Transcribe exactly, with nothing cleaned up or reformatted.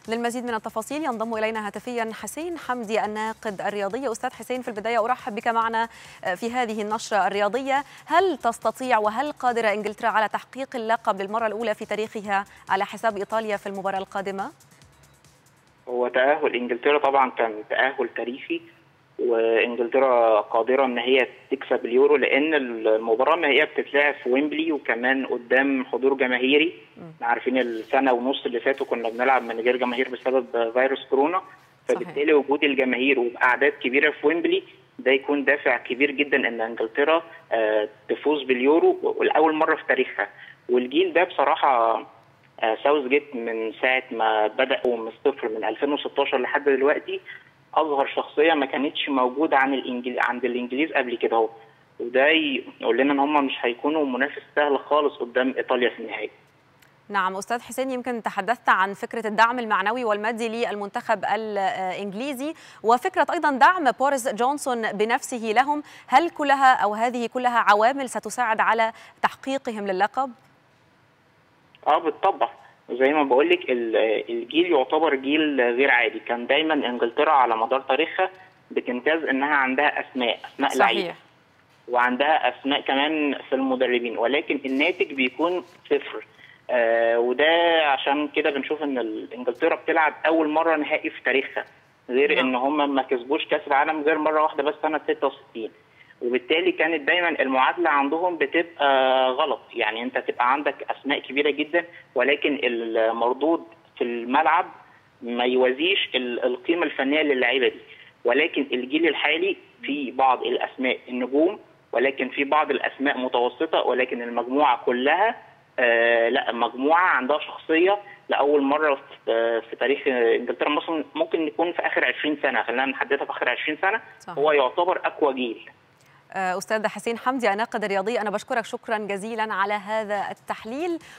للمزيد من التفاصيل ينضم إلينا هاتفيا حسين حمدي الناقد الرياضي. أستاذ حسين، في البداية أرحب بك معنا في هذه النشرة الرياضية. هل تستطيع وهل قادرة إنجلترا على تحقيق اللقب للمرة الأولى في تاريخها على حساب إيطاليا في المباراة القادمة؟ هو تأهل إنجلترا طبعا كان تأهل تاريخي، وإنجلترا قادرة إن هي تكسب اليورو، لأن المباراة ما هي بتتلعب في ويمبلي وكمان قدام حضور جماهيري. احنا عارفين السنة ونص اللي فاتوا كنا بنلعب من غير جماهير بسبب فيروس كورونا، فبالتالي وجود الجماهير وبأعداد كبيرة في ويمبلي ده يكون دافع كبير جدا إن إنجلترا تفوز باليورو والأول مرة في تاريخها. والجيل ده بصراحة ساوث جيت من ساعة ما بدأوا من الصفر من ألفين وستاشر لحد دلوقتي أظهر شخصية ما كانتش موجودة عن الإنجليز عند الإنجليز قبل كده اهو، وده يقول لنا إن هم مش هيكونوا منافس سهل خالص قدام إيطاليا في النهائي. نعم أستاذ حسين، يمكن تحدثت عن فكرة الدعم المعنوي والمادي للمنتخب الإنجليزي وفكرة أيضا دعم بوريس جونسون بنفسه لهم، هل كلها أو هذه كلها عوامل ستساعد على تحقيقهم للقب؟ اه بالطبع، زي ما بقول لك الجيل يعتبر جيل غير عادي. كان دايما انجلترا على مدار تاريخها بتمتاز انها عندها اسماء اسماء لعيبه، وعندها اسماء كمان في المدربين، ولكن الناتج بيكون صفر. آه وده عشان كده بنشوف ان انجلترا بتلعب اول مره نهائي في تاريخها، غير ان هم ما كسبوش كاس العالم غير مره واحده بس سنه ستة وستين، وبالتالي كانت دايما المعادله عندهم بتبقى غلط. يعني انت تبقى عندك اسماء كبيره جدا ولكن المردود في الملعب ما يوازيش القيمه الفنيه للعيبه دي. ولكن الجيل الحالي في بعض الاسماء النجوم، ولكن في بعض الاسماء متوسطه، ولكن المجموعه كلها آه لا مجموعه عندها شخصيه لاول مره في, في تاريخ انجلترا. مثلا ممكن يكون في اخر عشرين سنه، خلينا نحددها في اخر عشرين سنه. صحيح. هو يعتبر اقوى جيل. أستاذ حسين حمدي الناقد الرياضي، أنا بشكرك شكرا جزيلا على هذا التحليل.